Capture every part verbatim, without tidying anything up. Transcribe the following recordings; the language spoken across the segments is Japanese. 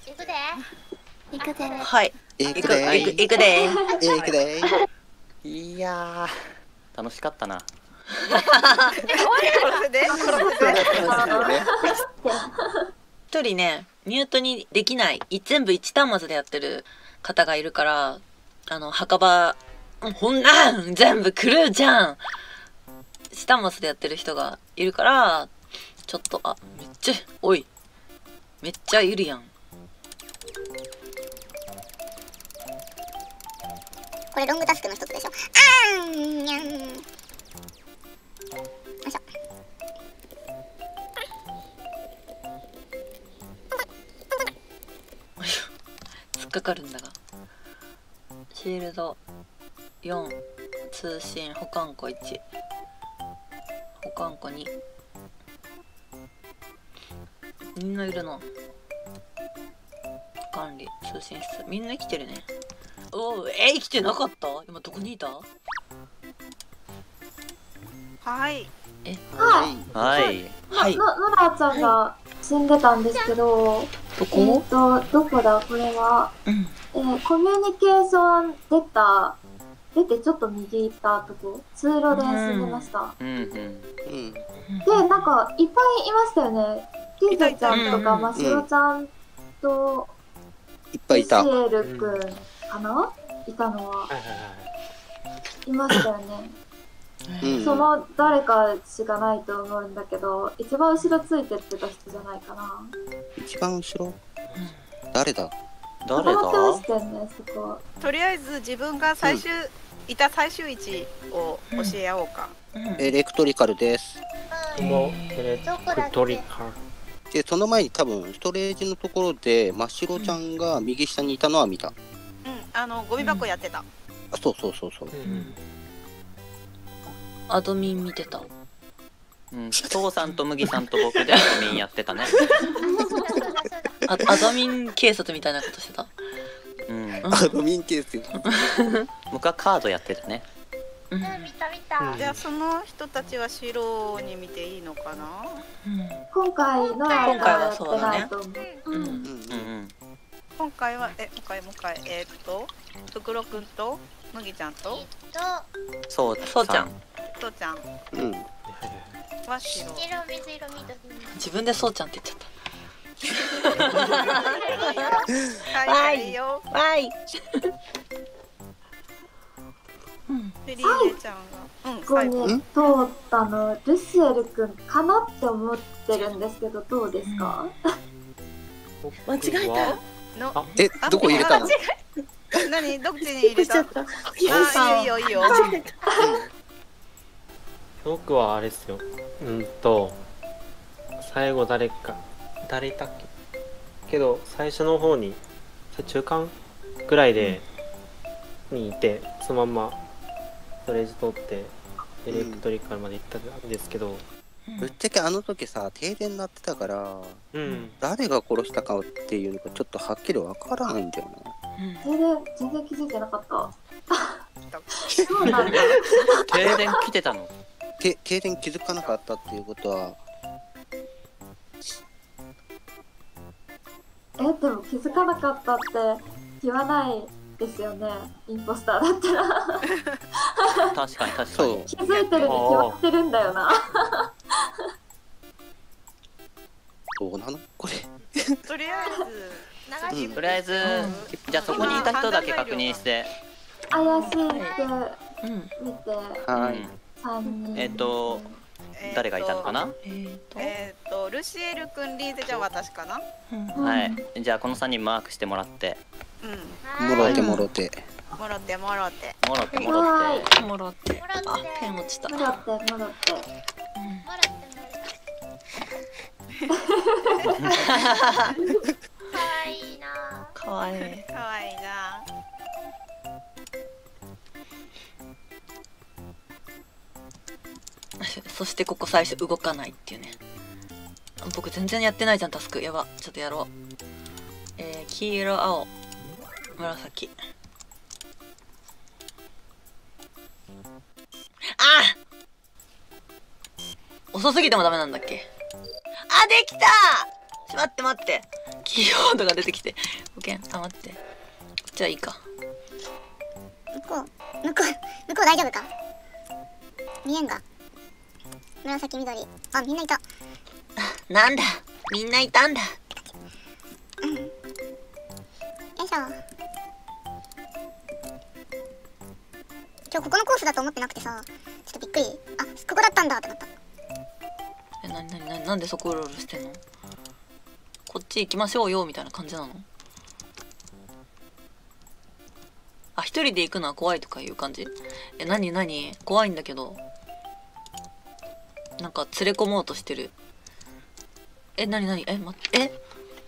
行くで。 行くで。 はい。 行くで。 行くで。 行くで。 いやー、楽しかったな。 一人ね、ミュートにできない、全部一端末でやってる方がいるから、あの、墓場、ほんなん全部狂うじゃん。一端末でやってる人がいるから、ちょっと、あ、めっちゃ、おい。めっちゃいるやん。 これロングタスクの一つでしょ。あーんにゃん。よいしょ。 突っかかるんだが。シールドよん、通信、保管庫いち、保管庫に。みんないるな。管理、通信室、みんな生きてるね。おお、え、生きてなかった？今どこにいた？ はい。 え、 はい。 はい。 の、のらちゃんが死んでたんですけど、 どこ？ えっと、どこだこれは。 うん。 えー、コミュニケーション出た、出てちょっと右行ったとこ、通路で死んでました。 うんうん。 うん。 で、なんか、いっぱいいましたよね。リンザちゃんとか、ましろちゃんと、 いっぱいいた。 シエルくんかないたのは。いましたよね。 うん、 その誰かしかないと思うんだけど、一番後ろついてってた人じゃないかな。 一番後ろ、誰だ誰だ？ ね、そことりあえず自分が最終、うん、いた最終位置を教え合おうか。 うん、エレクトリカルです。 もうエレクトリカル。 で、その前に多分ストレージのところで真っ白ちゃんが右下にいたのは見た。 うん、あのゴミ箱やってた。 うん、あ、そうそうそうそう。 うん、アドミン見てた。 うん、父さんと麦さんと僕でアドミンやってたね。 あ、アドミン警察みたいなことしてた。 うん。 アドミン警察。 僕はカードやってたね。 うん、見た見た。 じゃあその人たちは白に見ていいのかな？ うん、今回の今回はそうだね。 うんうんうん 。今回はえもう一回もう一回えー、っとふくろくんと麦ちゃんとそうそうちゃんそうちゃん。 うん。 は白。 自分でそうちゃんって言っちゃった。 はい、いいよ。 はい。 フリーネちゃんが、うん、最後に通ったのルシエルくんかなって思ってるんですけど、どうですか？ 間違えた。 え、どこ入れたの？ 何、どっちに入れた？あ、いいよいいよ。 僕はあれですよ。うんと最後誰か誰いたっけ？けど最初の方に中間ぐらいでにいて、そのまんまストレージ通ってエレクトリカルまで行ったんですけど、 うん、ぶっちゃけあの時さ停電になってたから、 うん、 誰が殺したかっていうのがちょっとはっきりわからないんだよね。停電全然気づいてなかった。 そうなんだ。 停電来てたの？ て停電気づかなかったっていうことは、 え、でも気づかなかったって言わないですよね、インポスターだったら。 確かに確かに。 気づいてるに決まってるんだよな。 どうなのこれ。 とりあえず、 うん、とりあえず、じゃあそこにいた人だけ確認して。 怪しいって見て、 はい。 えっと、誰がいたのかな？ えっと、ルシエルくん、リーゼちゃん、私かな？ はい。じゃあこのさんにんマークしてもらって。 うん。 もろてもろて。 もろてもろて。 もろてもろて。 もろて。あ、ペン落ちた。 もろてもろて。もろてもろて。 かわいいな。 かわいい。 かわいいな。 そしてここ最初動かないっていうね。僕全然やってないじゃんタスク。やば、ちょっとやろう。えー、黄色、青、紫。あ遅すぎてもダメなんだっけ？あ、できた！待って待って。黄キーボードが出てきて。保険、あ、待って。こっちはいいか。 向こう向こう向こう大丈夫か。見えんが。紫緑。あ、みんないた。 なんだ、みんないたんだ。 よいしょ。今日ここのコースだと思ってなくてさ、ちょっとびっくり。あ、ここだったんだってなった。 え、なになになに、なんでそこうろうろしてんの。こっち行きましょうよみたいな感じなの。あ、一人で行くのは怖いとかいう感じ。え、なになに、怖いんだけど。なんか連れ込もうとしてる。え、なになに、え、待って、え、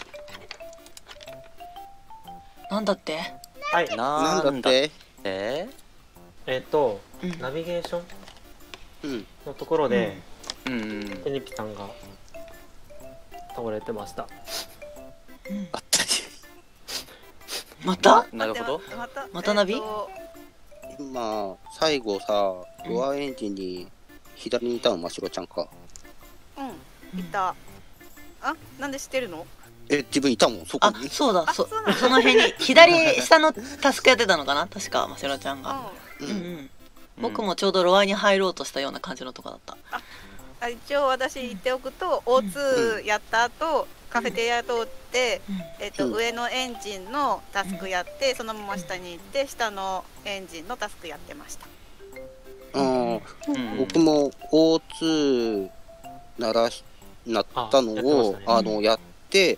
なんだって。 はい。 なんだなんだっってて。 えっと、 うんナビゲーションうん。 のところで、 うんうんテニピさんが倒れてました。 あったり。 またなるほど。 またまたナビえっと今、最後さ、ドアエンジンに左にいたのましろちゃんか。 うんいた。あ、なんで知ってるの？ え、自分いたもん、そこあ、 に。 そうだ、そそうなんだその辺に左下のタスクやってたのかな、確かましろちゃんが。 う。 うんうんん、僕もちょうどロワに入ろうとしたような感じのとこだった。 あ、一応私言っておくと オーツー やった後、カフェテリア通って、えっとうん上のエンジンのタスクやって、そのまま下に行って下のエンジンのタスクやってました。 うん。 うん僕も オーツー 鳴らし、なったのを、 あやってましたねあの、やって、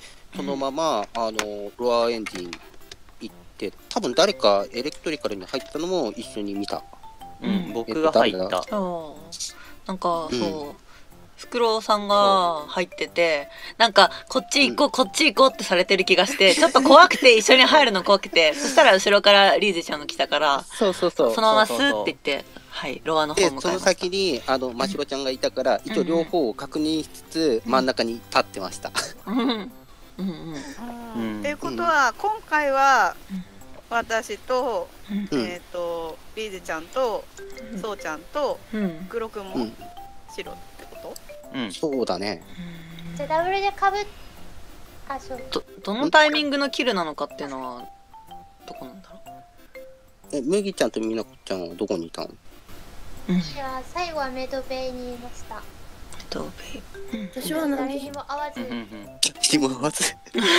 そのまま、あの、ロアエンジン行って、多分誰かエレクトリカルに入ったのも一緒に見た。 うん、僕が入った。 そうなんか、 うんそうフクロウさんが入ってて、なんかこっち行こう、こっち行こうってされてる気がしてちょっと怖くて一緒に入るの怖くてそしたら後ろからリーゼちゃんが来たからそうそうそう。 そのままスそうそうそうーって言って、はいロアの方で、 向そのかいました。 先に、あの、ましろちゃんがいたから、一応両方を確認しつつ、真ん中に立ってました。 うんうんうんうんっていうことは、今回は私と、 うんうんえっ、とリーゼちゃんとそうちゃんとうん黒くんもうん白ってこと？ うん。 そうだね。 じゃあダブルでかぶっあそうどどのタイミングのキルなのかっていうのはどこなんだろえ、麦ちゃんとみなこちゃんはどこにいたの？ う。うんじゃあ最後はメドベイにいました。 どうべ私は何誰にも会わずうんうんうん気も合わず。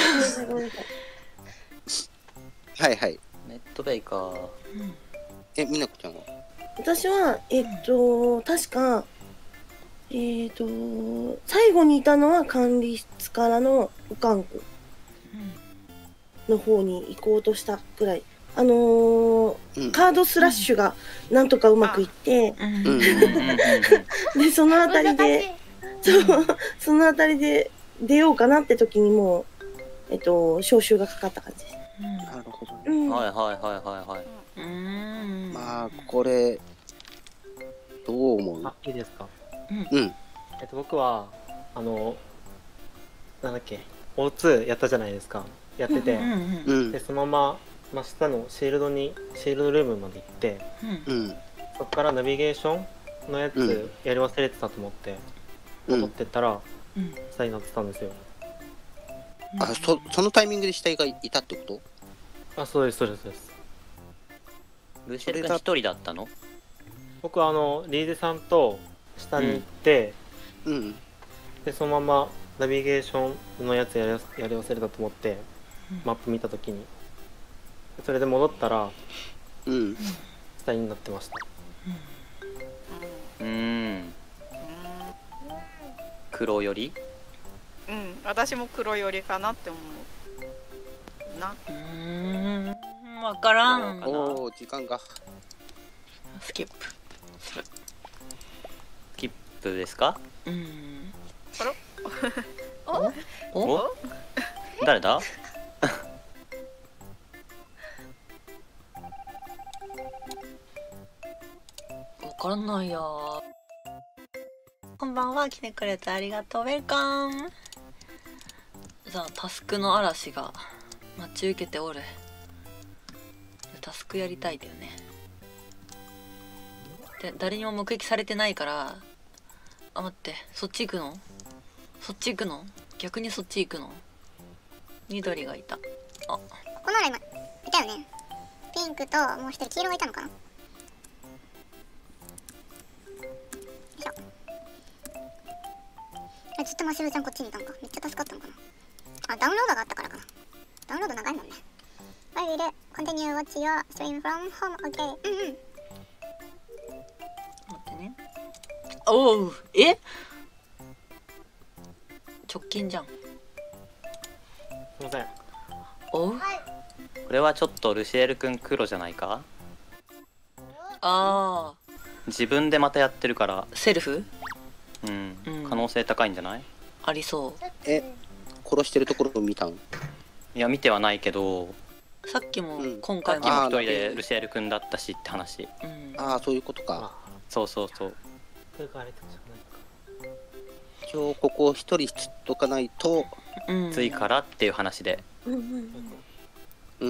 はいはい。 ネットベイか。 え、みなこちゃんは？ 私は、えっと、確か、えっと、最後にいたのは管理室からのおかんくの方に行こうとしたくらい。あのーうん。 カードスラッシュがなんとかうまくいって、 うんうん。 うんうんうんで、そのあたりで、そう、そのあたりで出ようかなって時にもう、えっと、招集がかかった感じです。 なるほどね。 うん。 はいはいはいはいはい。 うーんまあ、これ、どう思う？ あ、いいですか。 うん。 えっと、僕は、あの、なんだっけ、オーツー やったじゃないですか。やってて、 うんうんうんで、。そのまま、真下のシールドに、シールドルームまで行って、 うんうん。 そこからナビゲーションのやうんつやり忘れてたと思って、 うん戻ってったら、 うん下になってたんですよ。 あ、そ、そのタイミングで死体がいたってこと？ あ、そうです、そうです、そうです。 ルシェルが一人だったの？ 僕はあの、リーゼさんと下に行って、 うん。 で、そのままナビゲーションのやつやりやり忘れたと思って、マップ見たときに、それで戻ったら、 うん。 下になってました。 うーん。黒より？ うん、うん、私も黒寄りかなって思うな。 うーんわからん。 おお、時間が。 スキップする。 スキップですか？ うんおお？誰だ？ わからないや。こんばんは、来てくれてありがとう。ウェルカム。じゃあタスクの嵐が待ち受けておる。タスクやりたいだよね。で誰にも目撃されてないから。あ、待って、そっち行くの？そっち行くの？逆にそっち行くの？ 緑がいた。あ、 このら今いたよね。ピンクともう一人黄色がいたのかな。よいしょ。え、ずっとマシルちゃんこっちにいたのか。めっちゃ助かったのかな。あ、ダウンロードがあったからかな。ダウンロード長いもんね。I will continue watch your stream from home. OK。うんうん。 待ってね。おう、え？直近じゃん。 すいません。 おう。 これはちょっとルシエル君黒じゃないか。 ああ。 自分でまたやってるから。 セルフ？ うん、 うん、 可能性高いんじゃない？ ありそう。 え、殺してるところを見たん？ いや見てはないけど、 さっきも今さっ回もきも一人でルシエル君だったしって話。 うん、 ああ、そういうことか。 そうそうそう。 今日ここ一人つっとかないと、 うん、ついからっていう話で。 うんうんうん。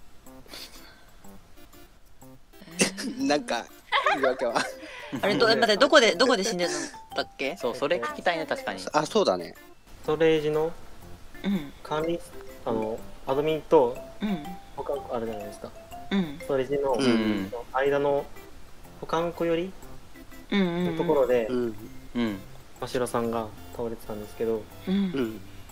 なんか言い訳は。 あれど待ってどこでどこで死んでたんだっけ？ そうそれ聞きたいね確かに。 あ、そうだね。 ストレージの管理、あのアドミンと保管庫あるじゃないですか。うん、ストレージの間の保管庫よりのところで、真城さんが倒れてたんですけど、うん、直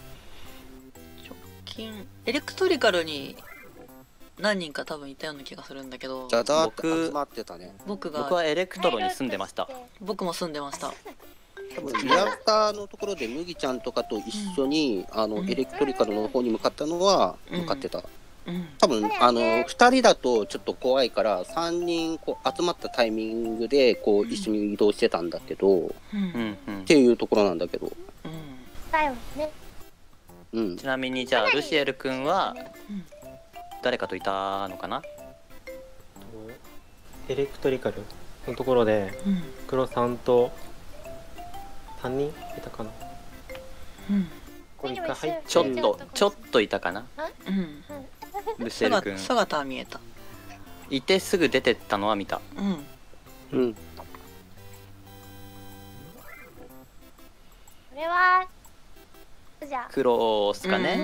近エレクトリカルに何人か多分いたような気がするんだけど、 僕集まってたね。 僕が僕はエレクトロに住んでました。 僕も住んでました。 多分リアクターのところで麦ちゃんとかと一緒に、うん、あのエレクトリカルの方に向かったのは向かってた。うん、多分あのふたりだとちょっと怖いからさんにんこう集まったタイミングでこう一緒に移動してたんだけど、うんうん、っていうところなんだけど。 だよね。 うん、ちなみにじゃあルシエル君は誰かといたのかな？ エレクトリカルのところで、うん、黒さんとさんにんいたかな。うん、これ一回入ってちょっとちょっといたかな。うん、ルシエル君姿は見えた。 いてすぐ出てったのは見た。うん。うん。これはじゃ黒っすかね。 うん、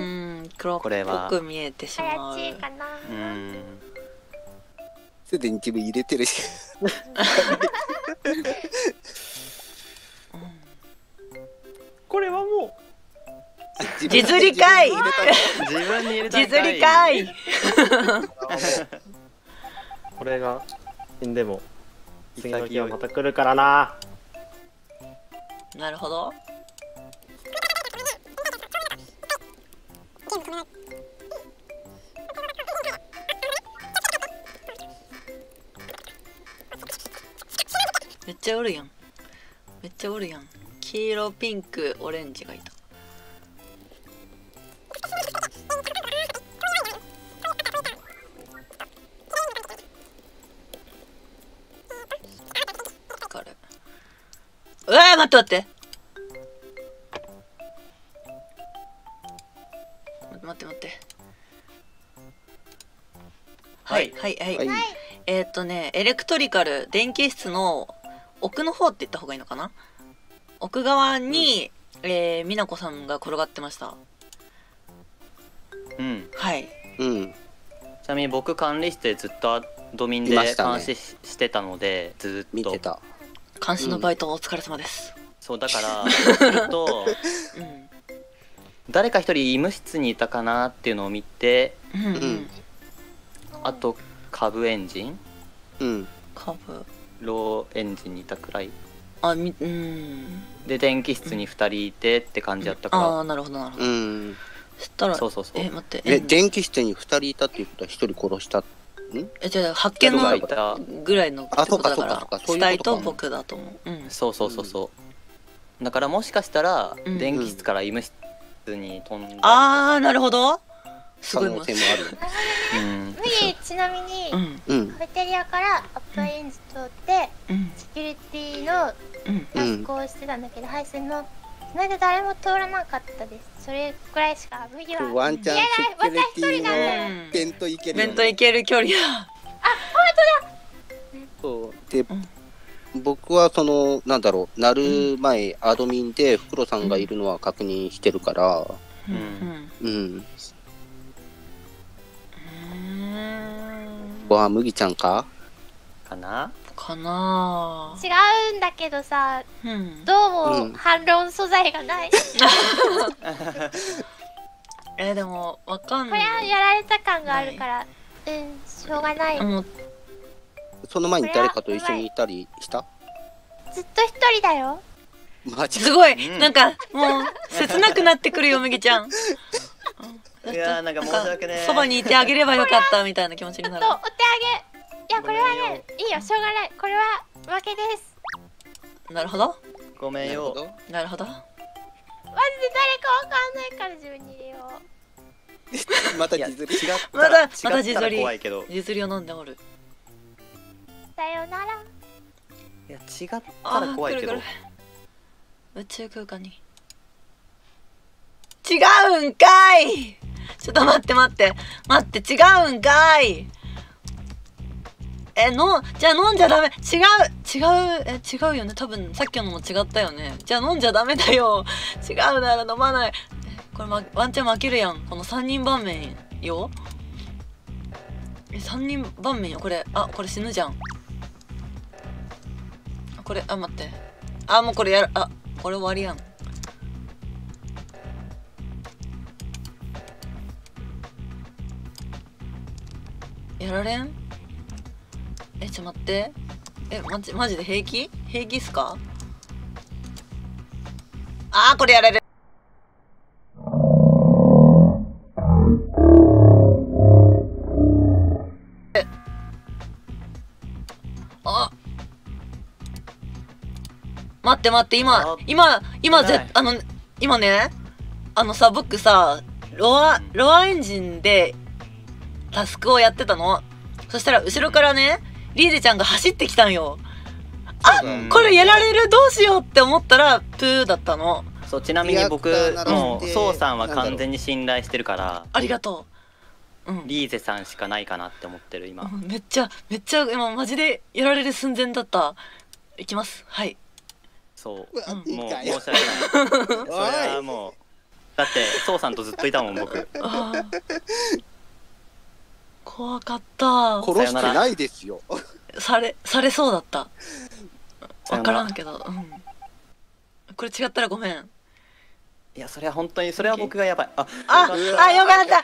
黒っぽく見えてしまう。怪しいかな。うん。 すでに自分入れてるし。 これはもう実利かい。 自分に入れた実利かい。 これが死んでも次の日はまた来るからな。 なるほど。めっちゃおるやん。めっちゃおるやん。黄色、ピンク、オレンジがいた。うわー、待って待って。待って待って。はいはいはい。はい、えー、っとね、エレクトリカル電気室の奥の方って言った方がいいのかな。奥側に、うん、えー、美奈子さんが転がってました。 うん。 はい。 うん。 ちなみに僕管理室でずっとアドミンで監視し、ね、してたのでずっと見てた。 監視のバイトお疲れ様です。 うん、そうだからすると、うん、誰か一人医務室にいたかなっていうのを見て、うんうん、あと株エンジン、 うん、 株ローエンジンにいたくらい。 あ、み、うん。 で電気室にふたりいてって感じだったから。 ああ、なるほどなるほど。うん。そしたら、 そうそうそう。 え、待って。 え、電気室にふたりいたっていうことはひとり殺した。ん？ え、じゃあ発見のぐらいのことだから、死体と僕だと思う。うん。 そうそうそうそう。だからもしかしたら電気室から医務室に飛んだ。 ああ、なるほど。すごいもん。 麦ちなみにカフェテリアからアプライエンジ通ってセキュリティのタスクをしてたんだけど、配線のその間誰も通らなかったです。それくらいしか麦はワンチャンセキュリティのベントいけるベントいける距離だ。 あ、本当だ。そうで、僕はそのなんだろう、なる前アドミンで袋さんがいるのは確認してるから、 うん。ここは麦ちゃんかかなかな違うんだけどさ、 うん、 どうも反論素材がない。 えー、でもわかんない。 これはやられた感があるから、うん、しょうがない。 もうその前に誰かと一緒にいたりした？ ずっと一人だよ。 マジすごい、うん、なんかもう切なくなってくるよ麦ちゃん。 いやーなんか申し訳ね。 そばにいてあげればよかったみたいな気持ちになる。 お手あげ。いやこれはねいいよしょうがない。これは負けです。 なるほど。 ごめんよ。 なるほど。 マジで誰かわかんないから自分に入れよう。また自撮り。 まだまた自撮り。 怖いけど。 自撮りを飲んでおる。 さよなら。いや違ったら怖いけど。 宇宙空間に。違うんかい。ちょっと待って待って待って違うんかい。えのじゃあ飲んじゃダメ。違う違うえ違うよね。多分さっきのも違ったよね。じゃあ飲んじゃダメだよ。違うなら飲まない。えこれ、ま、ワンチャン負けるやん。このさんにん盤面よ。えさんにん盤面よこれ。あこれ死ぬじゃん。これあ待って。あもうこれやる。あこれ終わりやん。やられん？えちょ待って。えマジマジで平気？平気っすか？あーこれやられる。あ待って待って今今今ぜあの今ねあのさ僕さロアロアエンジンでタスクをやってたの。そしたら後ろからねリーゼちゃんが走ってきたんよ。あこれやられるどうしようって思ったらプーだったの。 そうちなみに僕もうソウさんは完全に信頼してるからありがとう、うん、 リーゼさんしかないかなって思ってる今、 うん、めっちゃめっちゃ今マジでやられる寸前だった。いきますはいそう、うん、もう申し訳ないそれはもうだってソウさんとずっといたもん僕あ怖かった。 殺してないですよ。 されされそうだった。分からんけど、うん、これ違ったらごめん。 いやそれは本当にそれは僕がやばい。あああよかったよかったナイスナイス。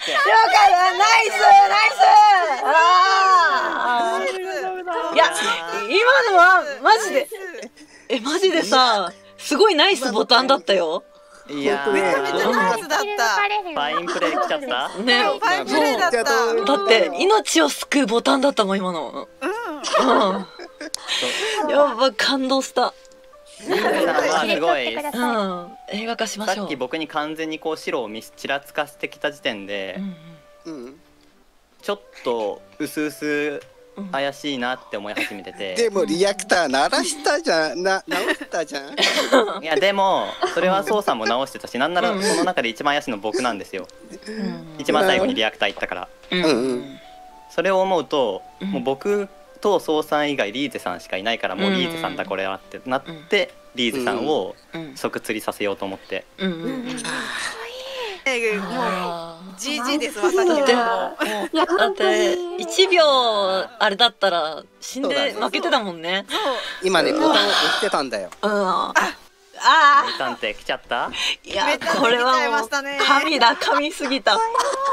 ああいや今のはマジでえマジでさすごいナイスボタンだったよ。 いやめちゃめちゃナイスだった。 ファインプレー来ちゃったね。 ファインプレーだった。 だって命を救うボタンだったもん今の。うんやば感動した。 リーゼさんはすごい、 うん、映画化しましょう。 さっき僕に完全にこう白をちらつかせてきた時点で、うんうん、ちょっとうすうす怪しいなって思い始めてて、 でもリアクター鳴らしたじゃんな直したじゃん。 いやでもそれはソウさんも直してたしなんならその中で一番怪しいの僕なんですよ、うん、一番最後にリアクター行ったから、うんうん、それを思うと、うん、もう僕とソウさん以外リーゼさんしかいないからもうリーゼさんだこれはってなって、うん、リーゼさんを即釣りさせようと思って、うんうんうん、もうジージー ですわさっきの。 だっていちびょうあれだったら死んで負けてたもんね。 今ねボタンを押してたんだよ。 ああ名探偵来ちゃった。 いやこれはもう神だ神すぎた。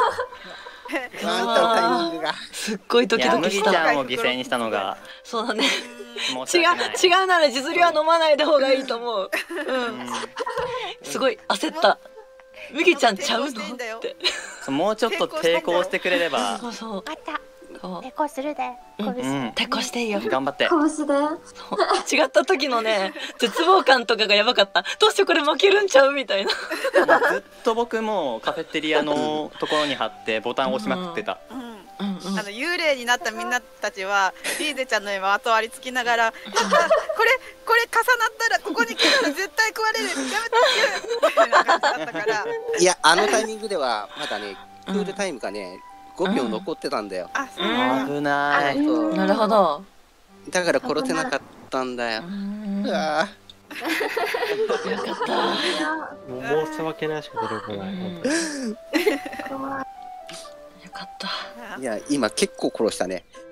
タイミングがすっごいドキドキした。 麦ちゃんを犠牲にしたのがそうだね。違う違うなら自撮りは飲まないで方がいいと思う。うん。すごい焦った。麦ちゃんちゃうのってもうちょっと抵抗してくれれば。 そうそう。 あった抵抗するで。 抵抗していいよ。 頑張って。 違った時のね絶望感とかがやばかった。どうしてこれ負けるんちゃうみたいな。 ずっと僕もカフェテリアのところに貼ってボタンを押しまくってた。 あの幽霊になったみんなたちはリーゼちゃんの今後ありつきながらこれこれ重なったらここに来たら絶対食われるやめてみたいな感じだったから。 いやあのタイミングではまだねクールタイムがねごびょう残ってたんだよ。 あ危ない。 なるほど。 だから殺せなかったんだよ。うわよかった。 もう申し訳ないしか出てこない。本当に怖い。 よかった。 いや今結構殺したね。